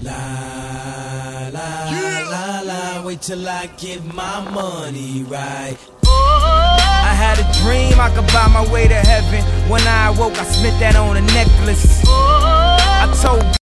La la la la, wait till I get my money right. I had a dream I could buy my way to heaven. When I awoke, I spent that on a necklace. I told